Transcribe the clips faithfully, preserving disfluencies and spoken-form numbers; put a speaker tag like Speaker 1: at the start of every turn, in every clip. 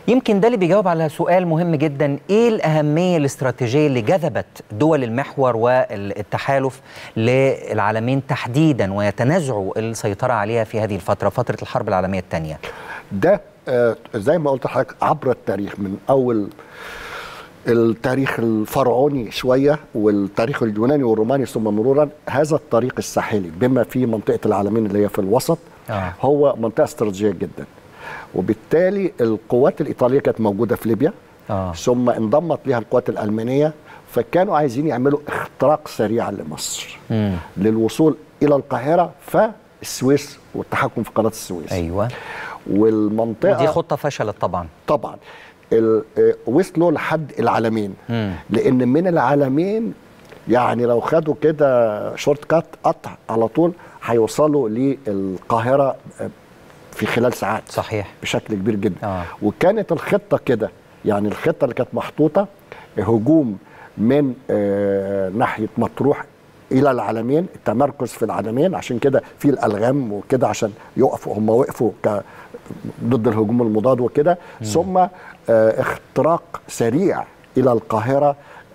Speaker 1: يمكن ده اللي بيجاوب على سؤال مهم جدا، ايه الأهمية الاستراتيجية اللي جذبت دول المحور والتحالف للعالمين تحديدا ويتنازعوا السيطرة عليها في هذه الفترة، فترة الحرب العالمية الثانية؟
Speaker 2: ده آه زي ما قلت لحضرتك عبر التاريخ، من أول التاريخ الفرعوني شوية والتاريخ اليوناني والروماني ثم مرورا، هذا الطريق الساحلي بما فيه منطقة العالمين اللي هي في الوسط آه. هو منطقة استراتيجية جدا، وبالتالي القوات الإيطالية كانت موجودة في ليبيا آه. ثم انضمت لها القوات الألمانية، فكانوا عايزين يعملوا اختراق سريع لمصر مم. للوصول إلى القاهرة فالسويس والتحكم في قناة السويس.
Speaker 1: أيوة.
Speaker 2: والمنطقة
Speaker 1: ودي خطة فشلت طبعا
Speaker 2: طبعا. وصلوا لحد العالمين مم. لأن من العالمين يعني لو خدوا كده شورت كات قطع على طول هيوصلوا للقاهرة في خلال ساعات.
Speaker 1: صحيح.
Speaker 2: بشكل كبير جدا
Speaker 1: آه.
Speaker 2: وكانت الخطة كده، يعني الخطة اللي كانت محطوطة هجوم من آه ناحية مطروح إلى العالمين، التمركز في العالمين، عشان كده في الألغام وكده عشان يقفوا، هم وقفوا ك ضد الهجوم المضاد وكده، ثم آه اختراق سريع إلى القاهرة،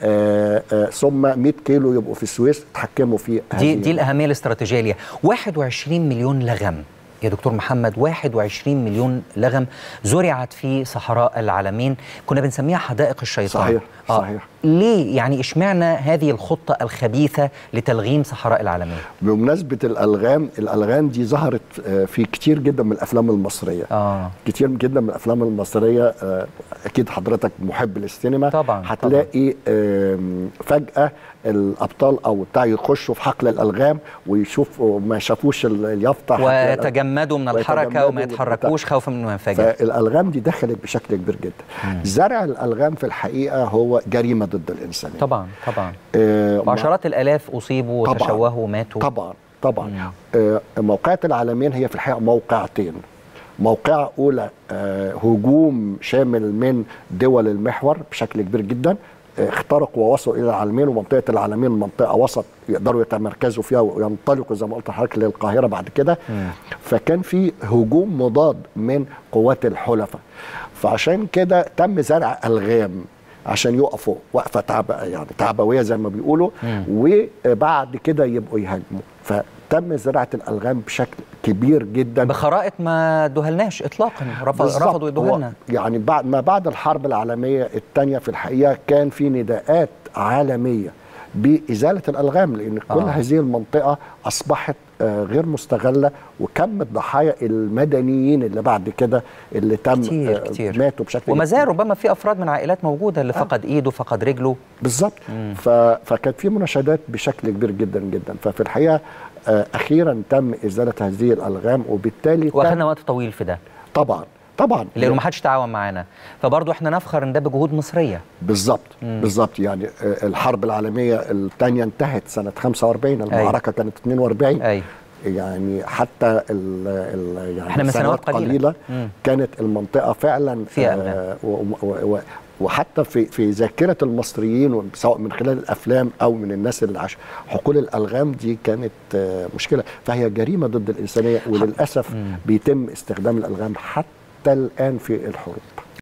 Speaker 2: آه آه ثم مئة كيلو يبقوا في السويس تحكموا في
Speaker 1: دي دي الأهمية الاستراتيجية ليها. واحد وعشرين مليون لغم يا دكتور محمد، واحد وعشرين مليون لغم زرعت في صحراء العالمين، كنا بنسميها حدائق الشيطان.
Speaker 2: صحيح
Speaker 1: آه.
Speaker 2: صحيح.
Speaker 1: ليه يعني اشمعنى هذه الخطة الخبيثة لتلغيم صحراء العالمين؟
Speaker 2: بمناسبة الألغام، الألغام دي ظهرت في كتير جدا من الأفلام المصرية.
Speaker 1: آه.
Speaker 2: كتير جدا من الأفلام المصرية، أكيد حضرتك محب للسينما
Speaker 1: طبعا
Speaker 2: هتلاقي طبعا. فجأة الأبطال أو بتاع يخشوا في حقل الألغام ويشوفوا ما شافوش اليافطة
Speaker 1: ويتجمدوا من الحركة وما يتحركوش خوفا من المنفجر.
Speaker 2: فالألغام دي دخلت بشكل كبير جدا. مم. زرع الألغام في الحقيقة هو جريمة ضد الإنسانية.
Speaker 1: طبعا طبعا. آه وعشرات الآلاف أصيبوا وتشوهوا وماتوا.
Speaker 2: طبعا طبعا. آه موقعة العالمين هي في الحقيقة موقعتين. موقعة أولى آه هجوم شامل من دول المحور بشكل كبير جدا، اخترقوا ووصلوا الى العالمين، ومنطقه العالمين منطقه وسط يقدروا يتمركزوا فيها وينطلقوا زي ما قلت لحضرتك للقاهره بعد كده. مم. فكان في هجوم مضاد من قوات الحلفاء، فعشان كده تم زرع الغام عشان يقفوا وقفه تعب يعني تعبويه زي ما بيقولوا، مم. وبعد كده يبقوا يهاجموا، فتم زراعه الالغام بشكل كبير جدا
Speaker 1: بخرائط ما دهلناش اطلاقا، رفضوا يدهلنا.
Speaker 2: يعني بعد ما بعد الحرب العالميه الثانيه في الحقيقه كان في نداءات عالميه بازاله الالغام، لان كل آه. هذه المنطقه اصبحت آه غير مستغله، وكم الضحايا المدنيين اللي بعد كده اللي تم
Speaker 1: كتير
Speaker 2: آه
Speaker 1: كتير
Speaker 2: ماتوا بشكل
Speaker 1: وما زال ربما في افراد من عائلات موجوده اللي آه. فقد ايده فقد رجله
Speaker 2: بالظبط. فكانت في مناشدات بشكل كبير جدا جدا، ففي الحقيقه آه اخيرا تم ازاله هذه الالغام، وبالتالي
Speaker 1: واخدنا وقت طويل في ده
Speaker 2: طبعا طبعا
Speaker 1: لانه ما حدش تعاون معانا، فبرضه احنا نفخر ان ده بجهود مصريه.
Speaker 2: بالظبط بالظبط. يعني الحرب العالميه الثانيه انتهت سنه خمسة وأربعين، المعركه أي. كانت اثنين وأربعين.
Speaker 1: أي.
Speaker 2: يعني حتى ال ال يعني
Speaker 1: احنا من سنوات قليله,
Speaker 2: قليلة كانت المنطقه فعلا
Speaker 1: فيها ألغام.
Speaker 2: آه وحتى في في ذاكره المصريين سواء من خلال الافلام او من الناس اللي عاشوا، حقول الالغام دي كانت آه مشكله، فهي جريمه ضد الانسانيه، وللاسف مم. بيتم استخدام الالغام حتى الان في الحروب.